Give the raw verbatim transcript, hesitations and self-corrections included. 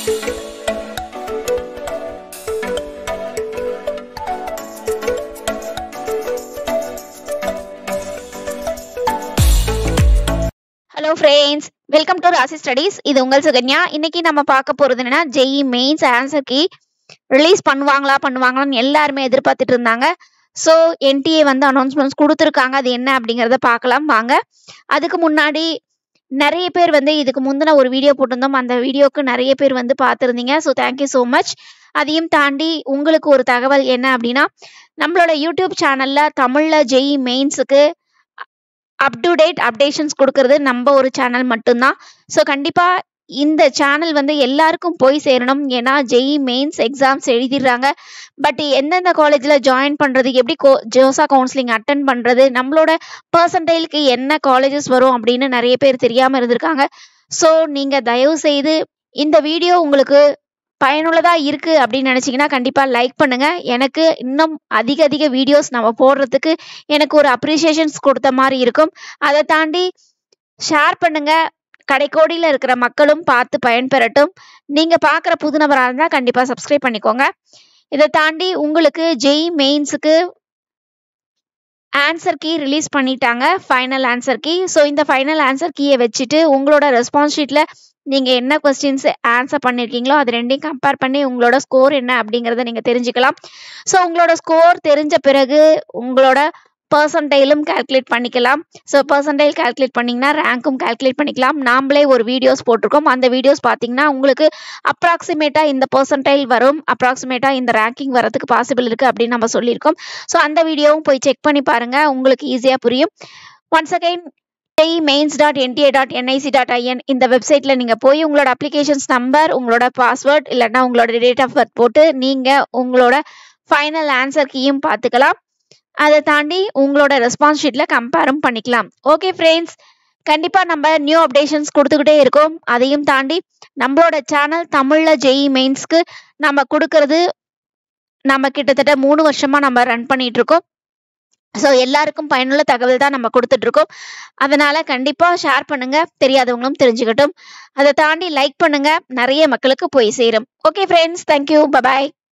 Hello friends, welcome to Rasi Studies. இது உங்கள் சுகன்யா. இன்னைக்கு நம்ம பார்க்க போறது என்னன்னா J E E Mains answer key release பண்ணுவாங்களா பண்ணுவாங்களான்னு எல்லாருமே எதிர்பார்த்துட்டு இருந்தாங்க. ஸோ N T A வந்து அனௌன்ஸ்மெண்ட்ஸ் கொடுத்துருக்காங்க. அது என்ன அப்படிங்கிறத பார்க்கலாம் வாங்க. அதுக்கு முன்னாடி நிறைய பேர் வந்து இதுக்கு முந்தின ஒரு வீடியோ போட்டிருந்தோம். அந்த வீடியோக்கு நிறைய பேர் வந்து பார்த்துருந்தீங்க. So thank you so much. அதையும் தாண்டி உங்களுக்கு ஒரு தகவல் என்ன அப்படின்னா, நம்மளோட யூடியூப் சேனல்ல தமிழ்ல J E E மெயின்ஸுக்கு அப் டு டேட் அப்டேஷன்ஸ் கொடுக்கறது நம்ம ஒரு சேனல் மட்டும்தான். ஸோ கண்டிப்பா இந்த சேனல் வந்து எல்லாருக்கும் போய் சேரணும். ஏன்னா J E E mains exams எழுதிடுறாங்க. பட் எந்தெந்த காலேஜில் ஜாயின் பண்ணுறது, எப்படி கோ ஜோசா கவுன்சிலிங் அட்டன் பண்ணுறது, நம்மளோட பர்சன்டைலுக்கு என்ன காலேஜஸ் வரும் அப்படின்னு நிறைய பேர் தெரியாமல் இருந்திருக்காங்க. ஸோ நீங்கள் தயவு செய்து இந்த வீடியோ உங்களுக்கு பயனுள்ளதாக இருக்குது அப்படின்னு நினச்சிங்கன்னா கண்டிப்பாக லைக் பண்ணுங்கள். எனக்கு இன்னும் அதிக அதிக வீடியோஸ் நம்ம போடுறதுக்கு எனக்கு ஒரு அப்ரிசியேஷன்ஸ் கொடுத்த மாதிரி இருக்கும். அதை தாண்டி ஷேர் பண்ணுங்கள். கடைக்கோடியில் இருக்கிற மக்களும் பார்த்து பயன்பெறட்டும். நீங்கள் பார்க்குற புது நபராக இருந்தால் கண்டிப்பாக சப்ஸ்கிரைப் பண்ணிக்கோங்க. இதை தாண்டி உங்களுக்கு J E E மெயின்ஸுக்கு ஆன்சர் கீ ரிலீஸ் பண்ணிட்டாங்க, ஃபைனல் ஆன்சர் கீ. ஸோ இந்த ஃபைனல் ஆன்சர் கீயை வச்சுட்டு உங்களோட ரெஸ்பான்ஸ் ஷீட்டில் நீங்கள் என்ன கொஸ்டின்ஸ் ஆன்சர் பண்ணியிருக்கீங்களோ அது ரெண்டையும் கம்பேர் பண்ணி உங்களோட ஸ்கோர் என்ன அப்படிங்கிறத நீங்கள் தெரிஞ்சுக்கலாம். ஸோ உங்களோட ஸ்கோர் தெரிஞ்ச பிறகு உங்களோட பர்சன்டைலும் கால்குலேட் பண்ணிக்கலாம். ஸோ பர்சன்டைல் கால்குலேட் பண்ணிங்கன்னா ரேங்க்கும் கால்குலேட் பண்ணிக்கலாம். நாமளே ஒரு வீடியோஸ் போட்டிருக்கோம். அந்த வீடியோஸ் பார்த்தீங்கன்னா உங்களுக்கு அப்ராக்சிமேட்டாக இந்த பர்சன்டைல் வரும், அப்ராக்சிமேட்டாக இந்த ரேங்கிங் வரதுக்கு பாசிபிள் இருக்குது அப்படின்னு நம்ம சொல்லியிருக்கோம். ஸோ அந்த வீடியோவும் போய் செக் பண்ணி பாருங்கள், உங்களுக்கு ஈஸியாக புரியும். Once again J E E mains dot N T A dot N I C dot I N இந்த வெப்சைட்டில் நீங்கள் போய் உங்களோட அப்ளிகேஷன்ஸ் நம்பர், உங்களோட பாஸ்வேர்ட் இல்லைன்னா உங்களோட டேட் ஆஃப் பர்த் போட்டு நீங்கள் உங்களோட ஃபைனல் ஆன்சர் கீயும் பார்த்துக்கலாம். அதை தாண்டி உங்களோட ரெஸ்பான்ஸ் ஷீட்டில் கம்பேரும் பண்ணிக்கலாம். ஓகே ஃப்ரெண்ட்ஸ், கண்டிப்பாக நம்ம நியூ அப்டேஷன்ஸ் கொடுத்துக்கிட்டே இருக்கோம். அதையும் தாண்டி நம்மளோட சேனல் தமிழில் J E E மெயின்ஸ்க்கு நம்ம கொடுக்கறது நம்ம கிட்டத்தட்ட மூணு வருஷமாக நம்ம ரன் பண்ணிட்டு இருக்கோம். ஸோ எல்லாருக்கும் பயனுள்ள தகவல் தான் நம்ம கொடுத்துட்ருக்கோம். அதனால் கண்டிப்பாக ஷேர் பண்ணுங்கள், தெரியாதவங்களும் தெரிஞ்சுக்கட்டும். அதை தாண்டி லைக் பண்ணுங்கள், நிறைய மக்களுக்கு போய் சேரும். Okay friends, thank you, bye bye.